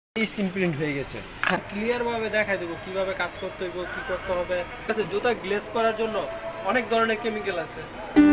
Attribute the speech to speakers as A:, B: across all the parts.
A: Screen print হয়ে গেছে।
B: হ্যাঁ, ক্লিয়ার ভাবে দেখাই দেবো কিভাবে কাজ করতে হইব, কি করতে হবে। ঠিক আছে, জুতা গ্লেজ করার জন্য অনেক ধরনের কেমিক্যাল আছে।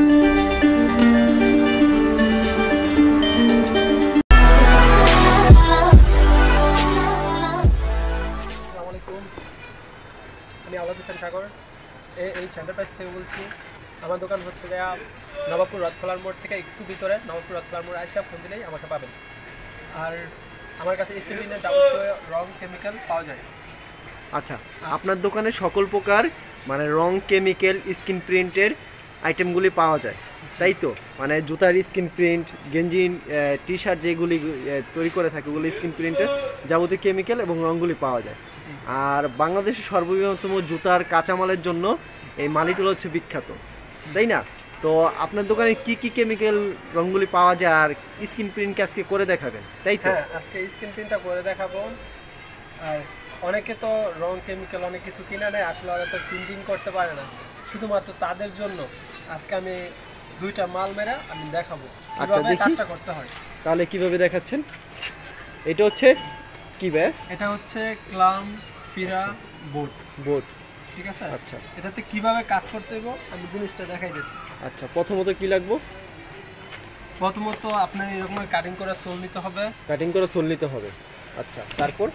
B: আসসালামু আলাইকুম, আমি আওলাদ হোসেন সাগর এই সেন্টারপ্রাইজ থেকে বলছি। আমার দোকান হচ্ছে নবাবপুর রথখোলার মোড় থেকে একটু ভিতরে, নবাবপুর রথখোলার মোড় আইসা ফোন দিলেই আমাকে পাবেন। আর আমার কাছে স্ক্রিন প্রিন্টের যাবতীয় রং কেমিক্যাল পাওয়া যায়।
A: আচ্ছা, আপনার দোকানে সকল প্রকার মানে রং কেমিক্যাল স্ক্রিন প্রিন্টের আইটেমগুলি পাওয়া যায়, তাই তো? মানে জুতার স্ক্রিন প্রিন্ট, গেঞ্জি, টি শার্ট যেগুলি তৈরি করে থাকে ওগুলি স্ক্রিন প্রিন্টের যাবতীয় কেমিক্যাল এবং রঙগুলি পাওয়া যায়। আর বাংলাদেশের সর্ববৃহত্তম জুতার কাঁচামালের জন্য এই মালিটুলা হচ্ছে বিখ্যাত, তাই না? তো আপনার দোকানে কি কি কেমিক্যাল রঙগুলি পাওয়া যায় আর স্ক্রিন প্রিন্টকে আজকে করে দেখাবেন, তাই তো?
B: হ্যাঁ, আজকে স্ক্রিন প্রিন্টটা করে দেখাবো। আর অনেকে তো রং কেমিক্যাল অনেক কিছু কিনে নেয়, আসলে ওরা তো প্রিন্টিং করতে পারে না। শুধুমাত্র তাদের জন্য আজকে আমি দুইটা মাল মেরা আমি দেখাবো
A: আচ্ছা,
B: কিভাবে
A: দেখি
B: কাজটা করতে হয়।
A: তাহলে কিভাবে দেখাচ্ছেন? এটা হচ্ছে কি ব্যাগ?
B: এটা হচ্ছে ক্লাম পিরা বোট
A: বোট।
B: ঠিক আছে।
A: আচ্ছা
B: এটাতে কিভাবে কাজ করতে হইব আমি জিনিসটা দেখাই দিচ্ছি।
A: আচ্ছা, প্রথমত কি লাগবে?
B: প্রথমত আপনার এরকম কাটিং করে সোল নিতে হবে।
A: কাটিং করে সোল নিতে হবে। আচ্ছা, তারপর?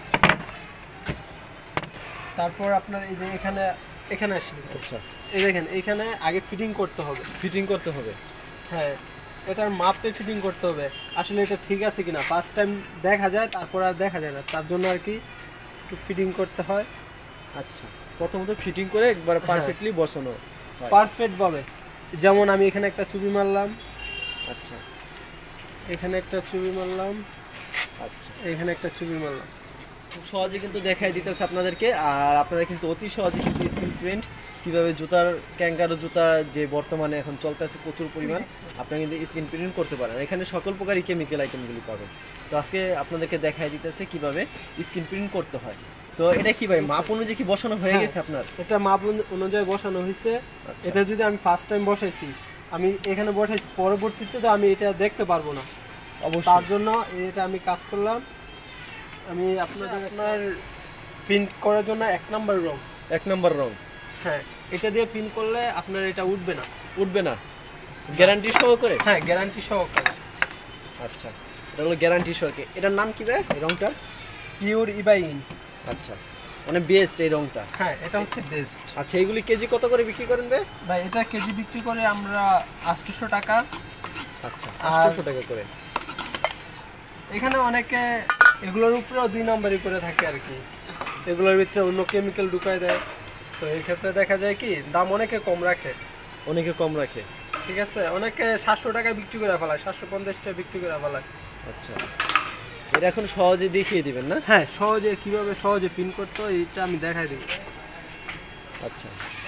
B: তারপর আপনার এই যে এখানে এখানে আসলে
A: আচ্ছা,
B: এই দেখেন এইখানে আগে ফিটিং করতে হবে।
A: ফিটিং করতে হবে।
B: হ্যাঁ, এটার মাপে ফিটিং করতে হবে আসলে এটা ঠিক আছে কিনা। ফার্স্ট টাইম দেখা যায়, তারপর আর দেখা যায় না, তার জন্য আর কি একটু ফিটিং করতে হয়।
A: আচ্ছা, প্রথমত ফিটিং করে একবার পারফেক্টলি বসানো হয়।
B: পারফেক্ট ভাবে। যেমন আমি এখানে একটা চুবি মারলাম,
A: আচ্ছা
B: এখানে একটা চুবি মারলাম,
A: আচ্ছা,
B: এখানে একটা চুবি মারলাম।
A: খুব সহজে কিন্তু দেখাই দিতেছে আপনাদেরকে। আর আপনারা কিন্তু অতি সহজে কিন্তু স্ক্রিন প্রিন্ট কীভাবে জুতার ক্যাঙ্গারো জুতা যে বর্তমানে এখন চলতেছে প্রচুর পরিমাণ, আপনারা কিন্তু স্ক্রিন প্রিন্ট করতে পারেন। এখানে সকল প্রকারই কেমিক্যাল আইটেমগুলি পাবেন। তো আজকে আপনাদেরকে দেখাই দিতেছে কিভাবে স্ক্রিন প্রিন্ট করতে হয়। তো এটা কি ভাই মাপ অনুযায়ী কি বসানো হয়ে গেছে আপনার?
B: এটা মাপ অনুযায়ী বসানো হয়েছে। এটা যদি আমি ফার্স্ট টাইম বসাইছি, আমি এখানে বসাইছি, পরবর্তীতে তো আমি এটা দেখতে পারবো না।
A: অবশ্যই,
B: তার জন্য এটা আমি কাজ করলাম। আমি আপনার প্রিন্ট করার জন্য 1 নাম্বার রং।
A: 1 নম্বর রং।
B: হ্যাঁ, এটা দিয়ে প্রিন্ট করলে আপনার এটা উঠবে না।
A: উঠবে না? গ্যারান্টি সহকারে?
B: হ্যাঁ, গ্যারান্টি সহকারে।
A: আচ্ছা, এটা হলো গ্যারান্টি সহকারে। এটার নাম কি ভাই এই রংটা?
B: পিওর ইবাইন।
A: আচ্ছা, মানে বেস্ট এই রংটা।
B: হ্যাঁ, এটা হচ্ছে বেস্ট।
A: আচ্ছা, এইগুলি কেজি কত করে বিক্রি করেন ভাই?
B: ভাই এটা কেজি বিক্রি করে আমরা 800 টাকা।
A: আচ্ছা, 800 টাকা করে।
B: এখানে অনেকে এগুলোর উপরেও 2 নম্বরই করে থাকে আর কি, এগুলোর ভিতরে অন্য কেমিক্যাল ঢুকায় দেয়। তো এই ক্ষেত্রে দেখা যায় কি দাম অনেকে কম রাখে।
A: অনেকে কম রাখে।
B: ঠিক আছে, অনেকে 700 টাকা বিক্রি করে ফেলায়, 750 টাকা বিক্রি করে ফেলায়।
A: আচ্ছা, এটা এখন সহজে দেখিয়ে দিবেন না?
B: হ্যাঁ, সহজে কিভাবে সহজে পিন করতে হয় এটা আমি দেখাই দিব।
A: আচ্ছা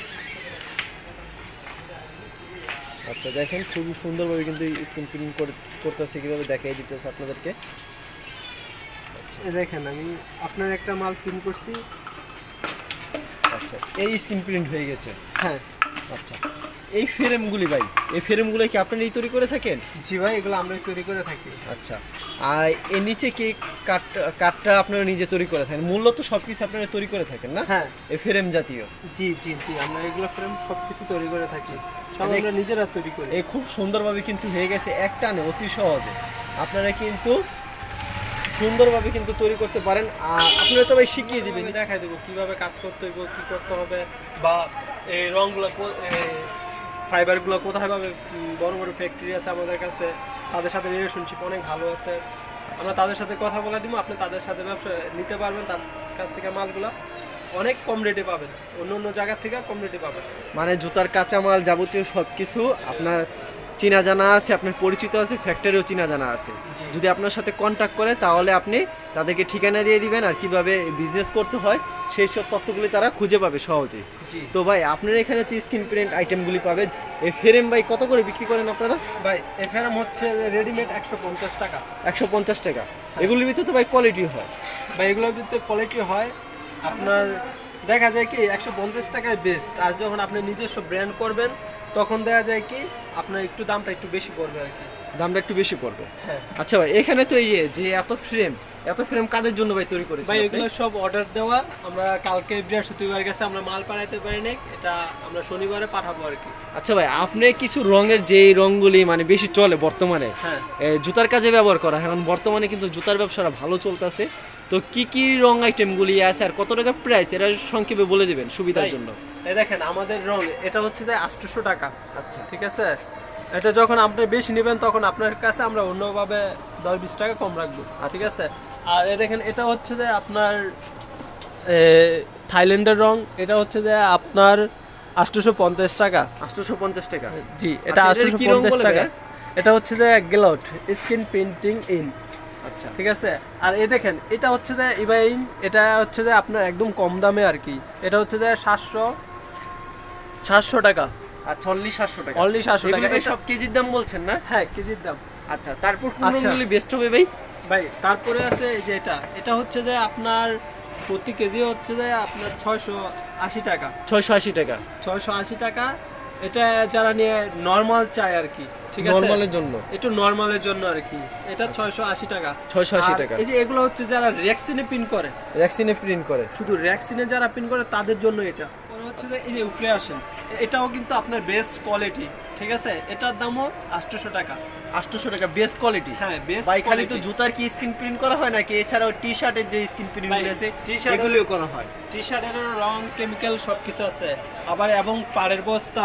A: আচ্ছা, দেখেন খুবই সুন্দরভাবে কিন্তু স্ক্রিন প্রিন্ট করতেছে, কীভাবে দেখাই দিতেছে আপনাদেরকে।
B: এই দেখেন আমি আপনার একটা মাল পিন করছি।
A: আচ্ছা, এই স্ক্রিন প্রিন্ট হয়ে গেছে।
B: হ্যাঁ।
A: আচ্ছা, এই ফ্রেমগুলি ভাই, এই ফ্রেমগুলো কি আপনারাই তৈরি করে থাকেন?
B: জি ভাই, এগুলো আমরা তৈরি করে থাকি।
A: আচ্ছা, আর এর নিচে কি কাঠটা আপনারা নিজে তৈরি করে থাকেন? মূলত সব কিছু আপনারা তৈরি করে থাকেন না?
B: হ্যাঁ,
A: এই ফ্রেম জাতীয়।
B: জি জি জি, আমরা এগুলো ফ্রেম সব কিছু তৈরি করে থাকি, সব আমরা নিজেরা তৈরি করি।
A: এই খুব সুন্দরভাবে কিন্তু হয়ে গেছে একটানে, অতি সহজে আপনারা কিন্তু সুন্দরভাবে কিন্তু তৈরি করতে পারেন। আর আপনারা তো ভাই শিখিয়ে দিবেন,
B: দেখাই দেবো কিভাবে কাজ করতে হইব, কি করতে হবে, বা এই রংগুলো ফাইবারগুলো কোথায় পাবে। বড় বড় ফ্যাক্টরি আছে আমাদের কাছে, তাদের সাথে রিলেশনশিপ অনেক ভালো আছে। আমরা তাদের সাথে কথা বলে দিব, আপনি তাদের সাথে ব্যবসা নিতে পারবেন। তাদের কাছ থেকে মালগুলো অনেক কম রেটে পাবেন, অন্য অন্য জায়গা থেকে কম রেটে পাবেন।
A: মানে জুতার কাঁচামাল যাবতীয় সব কিছু আপনার চেনা জানা আছে, আপনার পরিচিত আছে, ফ্যাক্টরিও চেনা জানা আছে। যদি আপনার সাথে কন্ট্যাক্ট করে তাহলে আপনি তাদেরকে ঠিকানা দিয়ে দিবেন, আর কিভাবে বিজনেস করতে হয় সেই সব তথ্যগুলি তারা খুঁজে পাবে সহজে। তো ভাই আপনারা এখানে তো স্ক্রিন প্রিন্ট আইটেমগুলি পাবেন। এই ফ্রেম ভাই কত করে বিক্রি করেন আপনারা?
B: ভাই এই ফ্রেম হচ্ছে রেডিমেড 150 টাকা।
A: 150 টাকা। এগুলির ভিতরে তো ভাই কোয়ালিটি হয়?
B: ভাই এগুলোর ভিতরে কোয়ালিটি হয় আপনার দেখা যায় কি 150 টাকায় বেস্ট। আর যখন আপনি নিজস্ব ব্র্যান্ড করবেন তখন দেখা যায় কি আপনার একটু দামটা একটু বেশি পড়বে আর কি।
A: দামটা একটু বেশি পড়বে।
B: হ্যাঁ
A: আচ্ছা ভাই, এখানে তো এই যে এত ফ্রেম কাদের জন্য ভাই তৈরি করেছেন
B: ভাই,
A: আপনি?
B: এগুলো সব অর্ডার দেওয়া। আমরা কালকে বৃহস্পতিবার গেছে, আমরা মাল পাঠাইতে পারি নাই, এটা আমরা শনিবারে পাঠাবো আর কি।
A: আচ্ছা ভাই, আপনি কিছু রঙের যে রঙগুলি মানে বেশি চলে বর্তমানে,
B: হ্যাঁ
A: জুতার কাজে ব্যবহার করা হয়, এখন বর্তমানে কিন্তু জুতার ব্যবসাটা ভালো চলতেছে, তো কি কি রং আইটেমগুলি আছে আর কত টাকা প্রাইস এটা সংক্ষেপে বলে দিবেন সুবিধার
B: ভাই,
A: জন্য।
B: এই দেখেন আমাদের রং, এটা হচ্ছে যে 800 টাকা।
A: আচ্ছা
B: ঠিক আছে, এটা যখন আপনি বেশি নেবেন তখন আপনার কাছে আমরা অন্যভাবে 10-20 টাকা কম রাখবো। ঠিক আছে, আর এই দেখেন এটা হচ্ছে যে আপনার থাইল্যান্ডের রং, এটা হচ্ছে যে আপনার 850 টাকা।
A: 850 টাকা।
B: জি, এটা
A: আচ্ছা, এটার কি রং
B: 850
A: বলে
B: টাকা।
A: ভাই?
B: এটা হচ্ছে যে গ্লাউট স্কিন পেইন্টিং ইন।
A: আচ্ছা
B: ঠিক আছে, আর এই দেখেন এটা হচ্ছে যে ইবাইন, এটা হচ্ছে যে আপনার একদম কম দামে আর কি। এটা হচ্ছে যে 700 টাকা,
A: আচ্ছা, অনলি 700 টাকা।
B: অনলি 700 টাকা।
A: এগুলো ভাই
B: এটা-
A: সব কেজির দাম বলছেন না?
B: হ্যাঁ, কেজির দাম।
A: আচ্ছা, তারপর কোন
B: আচ্ছা।
A: রঙগুলি বেস্ট হবে ভাই?
B: ভাই তারপরে আছে এই যে এটা হচ্ছে যে আপনার প্রতি কেজি হচ্ছে যে আপনার 680 টাকা।
A: 680 টাকা
B: 680 টাকা। এটা যারা নিয়ে নর্মাল চায় আর কি। ঠিক আছে,
A: নরমালের জন্য।
B: একটু নর্মালের জন্য আর কি, এটা 680 টাকা।
A: 680
B: আর
A: টাকা।
B: এই যে এগুলো হচ্ছে যারা রেক্সিনে পিন করে,
A: ভ্যাকসিনে প্রিন্ট করে।
B: শুধু রেক্সিনে যারা পিন করে তাদের জন্য এটা। পরে হচ্ছে যে এই যে উপরে আসেন, এটাও কিন্তু আপনার বেস্ট কোয়ালিটি। ঠিক আছে, এটার দামও 800 টাকা।
A: 800 টাকা বেস্ট কোয়ালিটি।
B: হ্যাঁ, বেস্ট
A: ভাই খালি তো জুতার কি স্ক্রিন প্রিন্ট করা হয় নাকি এছাড়াও টি শার্টের যে স্ক্রিন প্রিন্ট
B: ভাই,
A: আছে
B: t-shirt এর-
A: এগুলিও করা হয়?
B: টি শার্টের রং, কেমিক্যাল সবকিছু আছে। আবার এবং পাড়ের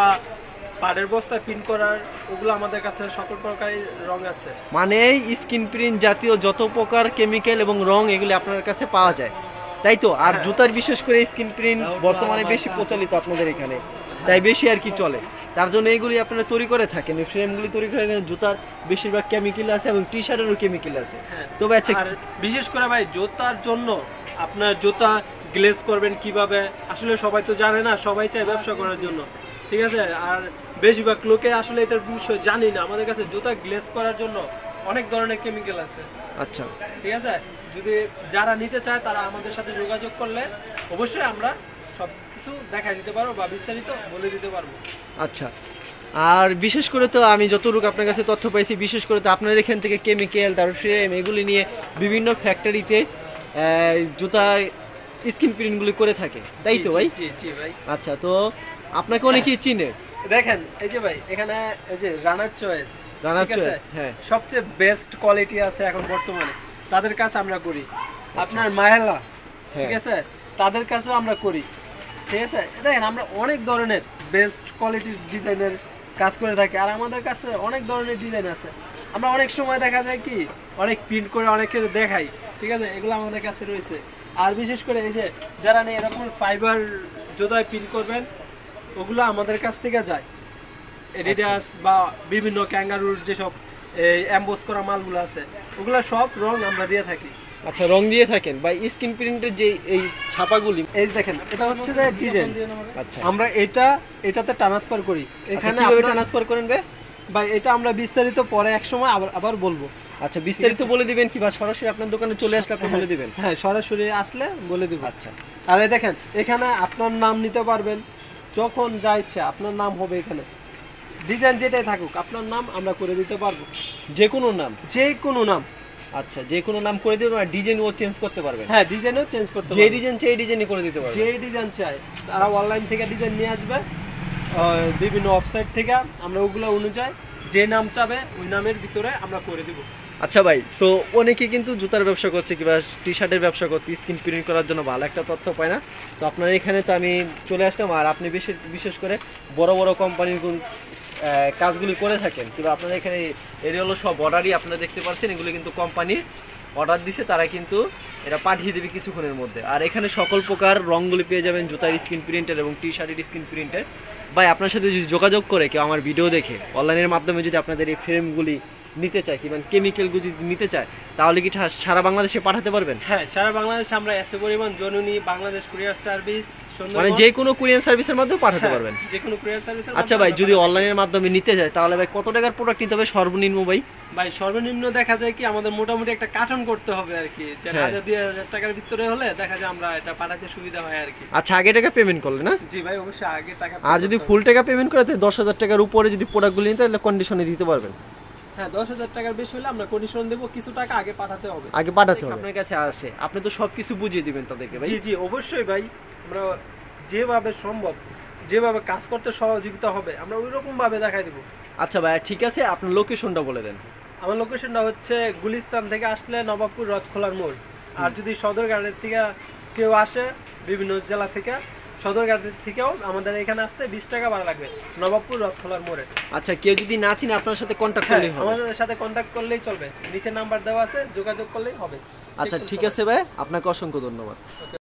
B: বস্তা পিন করার, ওগুলো আমাদের কাছে সকল প্রকারের রং আছে।
A: মানে স্ক্রিন প্রিন্ট জাতীয় যত প্রকার কেমিক্যাল এবং রং এগুলি আপনার কাছে পাওয়া যায়, তাই তো? আর জুতার বিশেষ করে স্ক্রিন প্রিন্ট বর্তমানে বেশি প্রচলিত আপনাদের এখানে, তাই বেশি আর কি চলে, তার জন্য এইগুলি আপনারা তৈরি করে থাকেন। এই ফ্রেমগুলি তৈরি করে থাকেন। জুতার বেশিরভাগ কেমিক্যাল আছে এবং টি শার্টেরও কেমিক্যাল আছে। তবে আচ্ছা,
B: আর বিশেষ করে ভাই জুতার জন্য, আপনার জুতা গ্লেজ করবেন কিভাবে, আসলে সবাই তো জানে না, সবাই চায় ব্যবসা করার জন্য। ঠিক আছে, আর বেশিরভাগ লোকে আসলে এটার বিষয় জানি না। আমাদের কাছে জুতা গ্লেজ করার জন্য অনেক ধরনের কেমিক্যাল আছে।
A: আচ্ছা
B: ঠিক আছে, যদি যারা নিতে চায় তারা আমাদের সাথে যোগাযোগ করলে অবশ্যই আমরা সব কিছু দেখাই দিতে পারবো বা বিস্তারিত বলে দিতে পারবো।
A: আচ্ছা, আর বিশেষ করে তো আমি যতটুকু আপনার কাছে তথ্য পাইছি, বিশেষ করে তো আপনার এখান থেকে কেমিক্যাল, তারপর ফ্রেম এগুলি নিয়ে বিভিন্ন ফ্যাক্টরিতে জুতা স্ক্রিন প্রিন্টগুলি করে থাকে, তাই তো ভাই?
B: জি জি ভাই।
A: আচ্ছা, তো আপনাকে অনেকেই চিনে।
B: দেখেন এই যে ভাই, এখানে এই যে রানার চয়েস,
A: রানার চয়েস, হ্যাঁ,
B: সবচেয়ে বেস্ট কোয়ালিটি আছে এখন বর্তমানে, তাদের কাছে আমরা করি। আপনার মাহেলা, ঠিক আছে, তাদের কাছেও আমরা করি। ঠিক আছে, দেখেন আমরা অনেক ধরনের বেস্ট কোয়ালিটির ডিজাইনের কাজ করে থাকি, আর আমাদের কাছে অনেক ধরনের ডিজাইন আছে। আমরা অনেক সময় দেখা যায় কি অনেক প্রিন্ট করে অনেককে দেখাই। ঠিক আছে, এগুলো আমাদের কাছে রয়েছে। আর বিশেষ করে এই যে যারা নিয়ে এরকম ফাইবার জুতায় প্রিন্ট করবেন, ওগুলো আমাদের কাছ থেকে যায়। এডিডাস বা বিভিন্ন ক্যাঙ্গারুর যেসব এমবোস করা মালগুলো আছে, ওগুলো সব রং আমরা দিয়ে থাকি।
A: আচ্ছা, রং দিয়ে থাকেন বা স্ক্রিন প্রিন্টের যে এই ছাপাগুলি,
B: এই দেখেন এটা হচ্ছে যে ডিজাইন,
A: আচ্ছা
B: আমরা এটাতে ট্রান্সফার করি।
A: এখানে
B: এখানে আপনার
A: ট্রান্সফার করেন ভাই?
B: ভাই এটা আমরা বিস্তারিত পরে এক সময় আবার বলবো।
A: আচ্ছা, বিস্তারিত বলে দিবেন কি, বা সরাসরি আপনার দোকানে চলে আসলে আপনি বলে দিবেন?
B: হ্যাঁ, সরাসরি আসলে বলে দিব।
A: আচ্ছা,
B: আর এই দেখেন এখানে আপনার নাম নিতে পারবেন, যখন যা ইচ্ছা আপনার নাম হবে। এখানে ডিজাইন যেটাই থাকুক আপনার নাম আমরা করে দিতে পারবো,
A: যে কোনো নাম?
B: যে কোনো নাম।
A: আচ্ছা, যে কোনো নাম করে দেবেন, আর ডিজাইনও চেঞ্জ করতে পারবেন?
B: হ্যাঁ, ডিজাইনও চেঞ্জ করতে
A: যে
B: পারবেন।
A: ডিজাইন চাই ডিজাইনই করে দিতে পারবেন?
B: যে ডিজাইন চাই তারা অনলাইন থেকে ডিজাইন নিয়ে আসবে, বিভিন্ন ওয়েবসাইট থেকে আমরা ওগুলো অনুযায়ী যে নাম চাবে ওই নামের ভিতরে আমরা করে দিব।
A: আচ্ছা ভাই, তো অনেকে কিন্তু জুতার ব্যবসা করছে কিংবা টি শার্টের ব্যবসা করতে স্ক্রিন প্রিন্ট করার জন্য ভালো একটা তথ্য পায় না, তো আপনার এখানে তো আমি চলে আসলাম। আর আপনি বিশেষ করে বড় বড় কোম্পানির কাজগুলি করে থাকেন, কিংবা আপনার এখানে এরিয়ালো সব অর্ডারই আপনারা দেখতে পাচ্ছেন, এগুলো কিন্তু কোম্পানির অর্ডার দিছে, তারা কিন্তু এটা পাঠিয়ে দেবে কিছুক্ষণের মধ্যে। আর এখানে সকল প্রকার রঙগুলি পেয়ে যাবেন জুতার স্ক্রিন প্রিন্টের এবং টি শার্টের স্ক্রিন প্রিন্টের। ভাই, আপনার সাথে যদি যোগাযোগ করে কেউ আমার ভিডিও দেখে অনলাইনের মাধ্যমে যদি আপনাদের এই ফ্রেমগুলি নিতে চায় কিংবা কেমিক্যালগুলি যদি নিতে চায়, তাহলে কি সারা বাংলাদেশে পাঠাতে পারবেন?
B: হ্যাঁ, সারা বাংলাদেশে আমরা এসে পরিমাণ জননী বাংলাদেশ কুরিয়ার সার্ভিস,
A: মানে যে কোনো কুরিয়ার সার্ভিসের মাধ্যমে পাঠাতে পারবেন?
B: যে কোনো কুরিয়ার সার্ভিস।
A: আচ্ছা ভাই, যদি অনলাইনের মাধ্যমে নিতে যায় তাহলে ভাই কত টাকার প্রোডাক্ট নিতে হবে সর্বনিম্ন ভাই?
B: ভাই সর্বনিম্ন দেখা যায় কি আমাদের মোটামুটি একটা কার্টন করতে হবে আর কি, যে 1000-2000 টাকার ভিতরে হলে দেখা যায় আমরা এটা পাঠাতে সুবিধা হয় আর কি।
A: আচ্ছা, আগে টাকা পেমেন্ট করলে না?
B: জি ভাই, অবশ্যই আগে টাকা।
A: আর যদি ফুল টাকা পেমেন্ট করে তাহলে 10,000 টাকার উপরে যদি প্রোডাক্টগুলি নিতে তাহলে কন্ডিশনে দিতে পারবেন?
B: হ্যাঁ 10,000 টাকার বেশি হলে আমরা কন্ডিশন দেবো, কিছু টাকা আগে পাঠাতে হবে।
A: আগে পাঠাতে হবে আপনার কাছে আসে, আপনি তো সবকিছু বুঝিয়ে দিবেন তাদেরকে ভাই।
B: জি জি অবশ্যই ভাই, আমরা যেভাবে সম্ভব, যেভাবে কাজ করতে সহযোগিতা হবে আমরা ওই রকম ভাবে দেখাই দেবো।
A: আচ্ছা ভাই ঠিক আছে, আপনার লোকেশনটা বলে দেন।
B: আমার লোকেশনটা হচ্ছে গুলিস্তান থেকে আসলে নবাবপুর রথখোলার মোড়। আর যদি সদরঘাটের থেকে কেউ আসে, বিভিন্ন জেলা থেকে, সদরঘাটের থেকেও আমাদের এখানে আসতে 20 টাকা ভাড়া লাগবে, নবাবপুর রথখোলার মোড়ে।
A: আচ্ছা কেউ যদি না চিনে আপনার সাথে কন্ট্যাক্ট
B: হ্যাঁ,
A: করলেই হবে?
B: আমাদের সাথে কন্ট্যাক্ট করলেই চলবে, নিচে নাম্বার দেওয়া আছে, যোগাযোগ করলেই হবে।
A: আচ্ছা ঠিক আছে ভাই, আপনাকে অসংখ্য ধন্যবাদ।